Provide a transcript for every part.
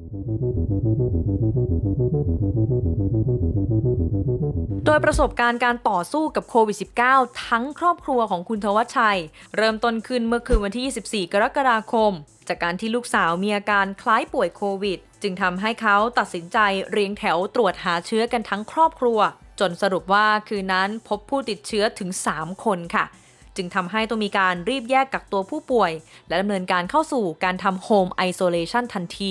โดยประสบการณ์การต่อสู้กับโควิด -19 ทั้งครอบครัวของคุณธวัชชัยเริ่มต้นขึ้นเมื่อคืนวันที่ 24 กรกฎาคมจากการที่ลูกสาวมีอาการคล้ายป่วยโควิดจึงทำให้เขาตัดสินใจเรียงแถวตรวจหาเชื้อกันทั้งครอบครัวจนสรุปว่าคืนนั้นพบผู้ติดเชื้อถึง 3 คนค่ะจึงทำให้ต้องมีการรีบแยกกักตัวผู้ป่วยและดำเนินการเข้าสู่การทำโฮมไอโซเลชันทันที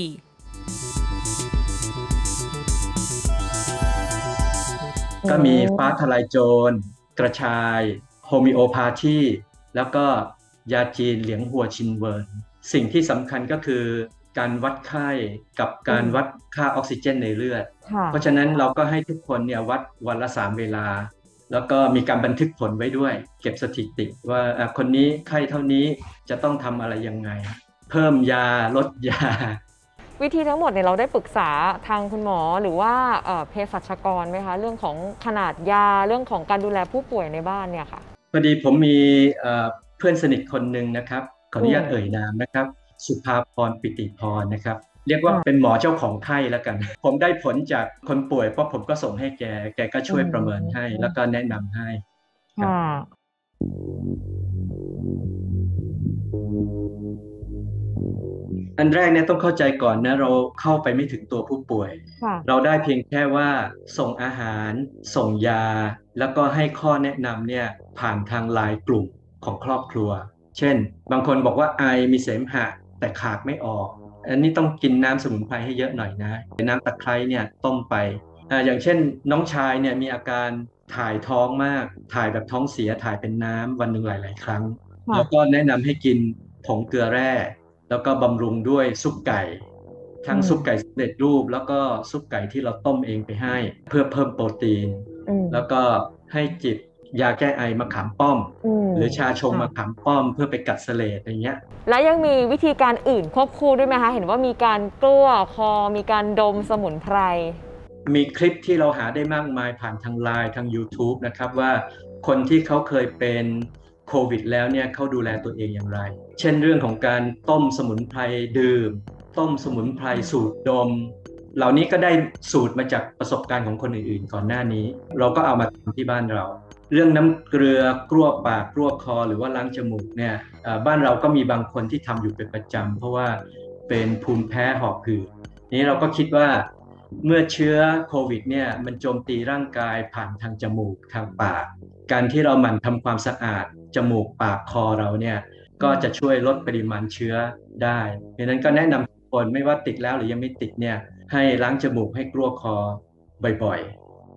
ก็มีฟ้าทลายโจรกระชายโฮมิโอพาธีแล้วก็ยาจีนเหลียงหัวชินเวิร์นสิ่งที่สำคัญก็คือการวัดไข้กับการวัดค่าออกซิเจนในเลือดเพราะฉะนั้นเราก็ให้ทุกคนเนี่ยวัดวันละ3 เวลาแล้วก็มีการบันทึกผลไว้ด้วยเก็บสถิติว่าคนนี้ไข้เท่านี้จะต้องทำอะไรยังไงเพิ่มยาลดยาวิธีทั้งหมดเนี่ยเราได้ปรึกษาทางคุณหมอหรือว่าเภสัชกรไหมคะเรื่องของขนาดยาเรื่องของการดูแลผู้ป่วยในบ้านเนี่ยค่ะพอดีผมมีเพื่อนสนิทคนหนึ่งนะครับขออนุญาตเอ่ยนามนะครับสุภาพรปิติพรนะครับเรียกว่าเป็นหมอเจ้าของไข้แล้วกันผมได้ผลจากคนป่วยเพราะผมก็ส่งให้แกก็ช่วยประเมินให้แล้วก็แนะนำให้อันแรกเนี่ยต้องเข้าใจก่อนนะเราเข้าไปไม่ถึงตัวผู้ป่วยเราได้เพียงแค่ว่าส่งอาหารส่งยาแล้วก็ให้ข้อแนะนำเนี่ยผ่านทางไลน์กลุ่มของครอบครัวเช่นบางคนบอกว่าไอมีเสมหะแต่ขากไม่ออกอันนี้ต้องกินน้ำสมุนไพรให้เยอะหน่อยนะน้ำตะไคร้เนี่ยต้มไปอย่างเช่นน้องชายเนี่ยมีอาการถ่ายท้องมากถ่ายแบบท้องเสียถ่ายเป็นน้ำวันหนึ่งหลายๆครั้งแล้วก็แนะนำให้กินผงเกลือแร่แล้วก็บำรุงด้วยซุปไก่ทั้งซุปไก่สำเร็จรูปแล้วก็ซุปไก่ที่เราต้มเองไปให้เพื่อเพิ่มโปรตีนแล้วก็ให้จิบยาแก้ไอมะขามป้อมหรือชาชงมะขามป้อมเพื่อไปกัดเสลดอย่างเงี้ยและยังมีวิธีการอื่นควบคู่ด้วยไหมคะเห็นว่ามีการกลั้วคอมีการดมสมุนไพรมีคลิปที่เราหาได้มากมายผ่านทาง LINE ทาง YouTube นะครับว่าคนที่เขาเคยเป็นโควิดแล้วเนี่ยเขาดูแลตัวเองอย่างไรเช่นเรื่องของการต้มสมุนไพรดื่มต้มสมุนไพรสูตรดมเหล่านี้ก็ได้สูตรมาจากประสบการณ์ของคนอื่นๆก่อนหน้านี้เราก็เอามาทำที่บ้านเราเรื่องน้ำเกลือกลั้วปากกลั้วคอหรือว่าล้างจมูกเนี่ยบ้านเราก็มีบางคนที่ทำอยู่เป็นประจำเพราะว่าเป็นภูมิแพ้หอบหืดนี้เราก็คิดว่าเมื่อเชื้อโควิดเนี่ยมันโจมตีร่างกายผ่านทางจมูกทางปากการที่เราหมั่นทำความสะอาดจมูกปากคอเราเนี่ยก็จะช่วยลดปริมาณเชื้อได้ดังนั้นก็แนะนำทุกคนไม่ว่าติดแล้วหรือยังไม่ติดเนี่ยให้ล้างจมูกให้กลั้วคอบ่อย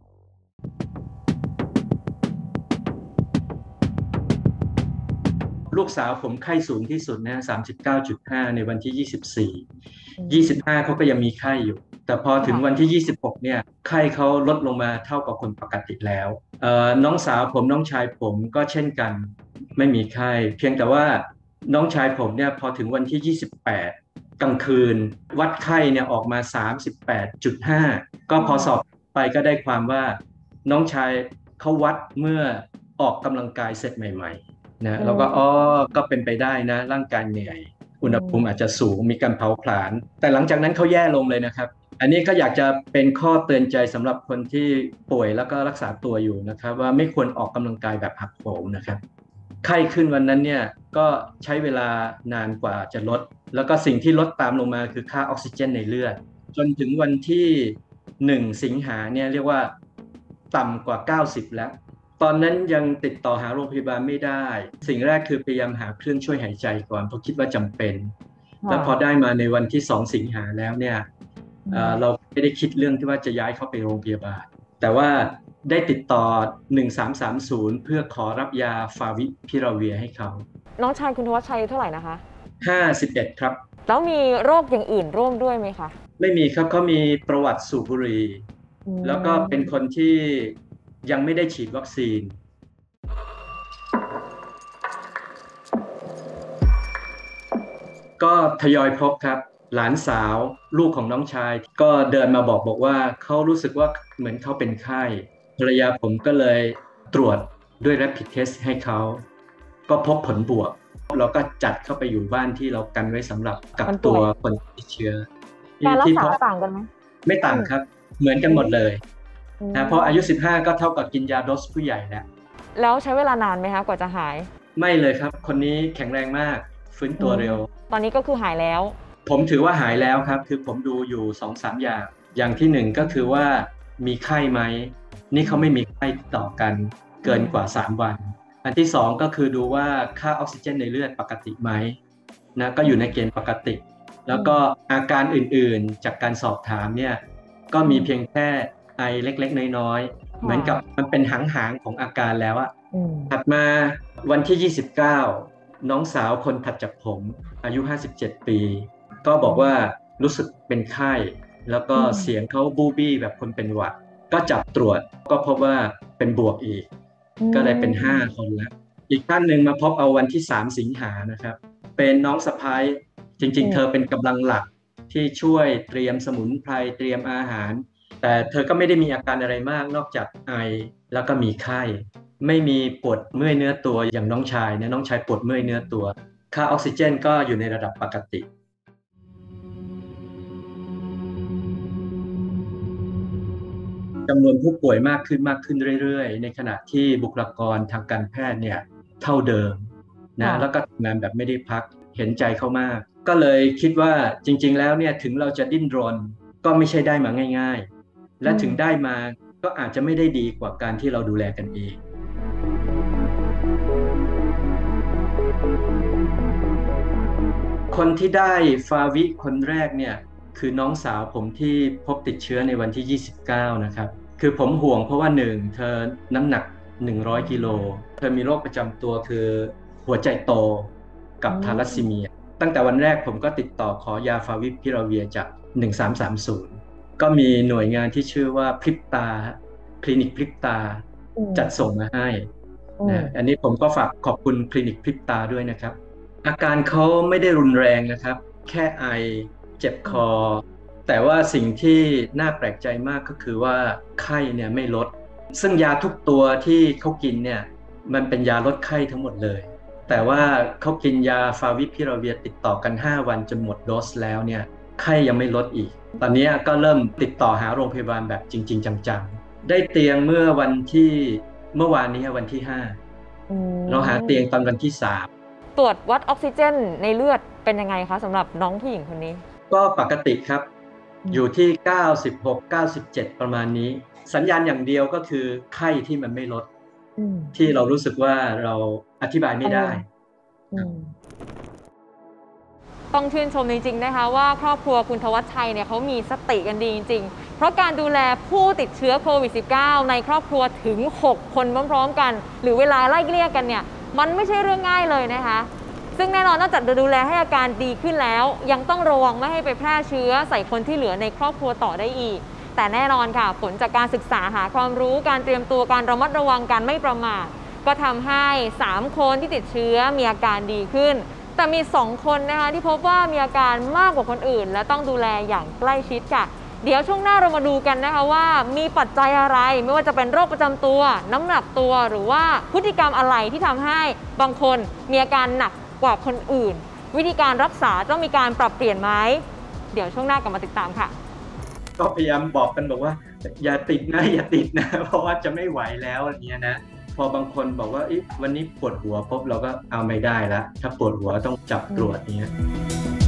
ๆลูกสาวผมไข้สูงที่สุดนะ 39.5 ในวันที่ 25เขาก็ยังมีไข้อยู่แต่พอถึงวันที่ 26 เนี่ยไข้เขาลดลงมาเท่ากับคนปกติแล้วน้องสาวผมน้องชายผมก็เช่นกันไม่มีไข้เพียงแต่ว่าน้องชายผมเนี่ยพอถึงวันที่ 28 กลางคืนวัดไข้เนี่ยออกมา 38.5 ก็พอสอบไปก็ได้ความว่าน้องชายเขาวัดเมื่อออกกำลังกายเสร็จใหม่ๆนะแล้วก็ก็เป็นไปได้นะร่างกายเหนื่อยอุณหภูมิอาจจะสูงมีการเผาผลาญแต่หลังจากนั้นเขาแย่ลงเลยนะครับอันนี้ก็อยากจะเป็นข้อเตือนใจสำหรับคนที่ป่วยแล้วก็รักษาตัวอยู่นะครับว่าไม่ควรออกกำลังกายแบบหักโหมนะครับไข้ขึ้นวันนั้นเนี่ยก็ใช้เวลานานกว่าจะลดแล้วก็สิ่งที่ลดตามลงมาคือค่าออกซิเจนในเลือดจนถึงวันที่1 สิงหาเนี่ยเรียกว่าต่ำกว่า90แล้วตอนนั้นยังติดต่อหาโรงพยาบาลไม่ได้สิ่งแรกคือพยายามหาเครื่องช่วยหายใจก่อนเพราะคิดว่าจำเป็นแล้วพอได้มาในวันที่2 สิงหาแล้วเนี่ยเราไม่ได้คิดเรื่องที่ว่าจะย้ายเข้าไปโรงพยาบาลแต่ว่าได้ติดต่อ1330เพื่อขอรับยาฟาวิพิราเวียให้เขาน้องชายคุณธวัชชัยเท่าไหร่นะคะ 51ครับแล้วมีโรคอย่างอื่นร่วมด้วยไหมคะไม่มีครับเขามีประวัติสูบบุหรี่แล้วก็เป็นคนที่ยังไม่ได้ฉีดวัคซีนก็ทยอยพบครับหลานสาวลูกของน้องชายก็เดินมาบอกว่าเขารู้สึกว่าเหมือนเขาเป็นไข้ภรรยาผมก็เลยตรวจด้วย Rapid Test ให้เขาก็พบผลบวกเราก็จัดเข้าไปอยู่บ้านที่เรากันไว้สำหรับกักตัวคนติดเชื้อการรักที่ษาพบต่างกันไหมไม่ต่างครับเหมือนกันหมดเลยนะเพราะอายุ15ก็เท่ากับกินยาโดสผู้ใหญ่แล้วใช้เวลานานไหมคะกว่าจะหายไม่เลยครับคนนี้แข็งแรงมากฟื้นตัวเร็วตอนนี้ก็คือหายแล้วผมถือว่าหายแล้วครับคือผมดูอยู่ 2-3 อย่างที่1ก็คือว่ามีไข้ไหมนี่เขาไม่มีไข้ต่อกันเกินกว่า3 วันอันที่2ก็คือดูว่าค่าออกซิเจนในเลือดปกติไหมนะก็อยู่ในเกณฑ์ปกติแล้วก็อาการอื่นๆจากการสอบถามเนี่ยก็มีเพียงแค่ไอเล็กๆน้อยๆเหมือนกับมันเป็นหางๆของอาการแล้วอะถัดมาวันที่29น้องสาวคนถัดจากผมอายุ57 ปีก็บอกว่ารู้สึกเป็นไข้แล้วก็เสียงเขาบูบี้แบบคนเป็นหวัดก็จับตรวจก็พบว่าเป็นบวกอีกก็เลยเป็น5 คนแล้วอีกท่านหนึ่งมาพบเอาวันที่3 สิงหานะครับเป็นน้องสะใภ้จริงๆเธอเป็นกำลังหลักที่ช่วยเตรียมสมุนไพรเตรียมอาหารแต่เธอก็ไม่ได้มีอาการอะไรมากนอกจากไอแล้วก็มีไข้ไม่มีปวดเมื่อยเนื้อตัวอย่างน้องชายนะน้องชายปวดเมื่อยเนื้อตัวค่าออกซิเจนก็อยู่ในระดับปกติจำนวนผู้ป่วยมากขึ้นเรื่อยๆในขณะที่บุคลากรทางการแพทย์เนี่ยเท่าเดิมนะแล้วก็ทำงานแบบไม่ได้พักเห็นใจเขามากก็เลยคิดว่าจริงๆแล้วเนี่ยถึงเราจะดิ้นรนก็ไม่ใช่ได้มาง่ายๆและถึงได้มาก็อาจจะไม่ได้ดีกว่าการที่เราดูแลกันเองคนที่ได้ฟาวิคนแรกเนี่ยคือน้องสาวผมที่พบติดเชื้อในวันที่29นะครับคือผมห่วงเพราะว่า1เธอน้ำหนัก100 กิโลเธอมีโรคประจำตัวคือหัวใจโตกับทาลัสซีเมียตั้งแต่วันแรกผมก็ติดต่อขอยาฟาวิพิราเวียจาก1330ก็มีหน่วยงานที่ชื่อว่าพริบตาคลินิกพริบตาจัดส่งมาให้นะอันนี้ผมก็ฝากขอบคุณคลินิกพริบตาด้วยนะครับอาการเขาไม่ได้รุนแรงนะครับแค่ไอเจ็บคอแต่ว่าสิ่งที่น่าแปลกใจมากก็คือว่าไข้เนี่ยไม่ลดซึ่งยาทุกตัวที่เขากินเนี่ยมันเป็นยาลดไข้ทั้งหมดเลยแต่ว่าเขากินยาฟาวิพิราเวียติดต่อกัน5 วันจนหมดโดสแล้วเนี่ยไข้ยังไม่ลดอีกตอนนี้ก็เริ่มติดต่อหาโรงพยาบาลแบบจริงๆจังๆได้เตียงเมื่อวานนี้วันที่5เราหาเตียงตอนวันที่3 ตรวจวัดออกซิเจนในเลือดเป็นยังไงคะสำหรับน้องผู้หญิงคนนี้ก็ปกติครับอยู่ที่96-97ประมาณนี้สัญญาณอย่างเดียวก็คือไข้ที่มันไม่ลดที่เรารู้สึกว่าเราอธิบายไม่ได้ต้องชื่นชมจริงๆนะคะว่าครอบครัวคุณธวัชชัยเนี่ยเขามีสติกันดีจริงๆเพราะการดูแลผู้ติดเชื้อโควิด -19 ในครอบครัวถึง6 คนพร้อมๆกันหรือเวลาไล่เลี่ยกันเนี่ยมันไม่ใช่เรื่องง่ายเลยนะคะซึ่งแน่นอนนอกจากจะดูแลให้อาการดีขึ้นแล้วยังต้องระวังไม่ให้ไปแพร่เชื้อใส่คนที่เหลือในครอบครัวต่อได้อีกแต่แน่นอนค่ะผลจากการศึกษาหาความรู้การเตรียมตัวการระมัดระวังการไม่ประมาทก็ทำให้3 คนที่ติดเชื้อมีอาการดีขึ้นแต่มี2 คนนะคะที่พบว่ามีอาการมากกว่าคนอื่นและต้องดูแลอย่างใกล้ชิดค่ะเดี๋ยวช่วงหน้าเรามาดูกันนะคะว่ามีปัจจัยอะไรไม่ว่าจะเป็นโรคประจำตัวน้ำหนักตัวหรือว่าพฤติกรรมอะไรที่ทำให้บางคนมีอาการหนักกว่าคนอื่นวิธีการรักษาต้องมีการปรับเปลี่ยนไหมเดี๋ยวช่วงหน้ากลับมาติดตามค่ะก็พยายามบอกกันบอกว่าอย่าติดนะเพราะว่าจะไม่ไหวแล้วอย่างเงี้ยนะพอบางคนบอกว่าวันนี้ปวดหัวปุ๊บเราก็เอาไม่ได้ละถ้าปวดหัวต้องจับตรวจอย่างเงี้ย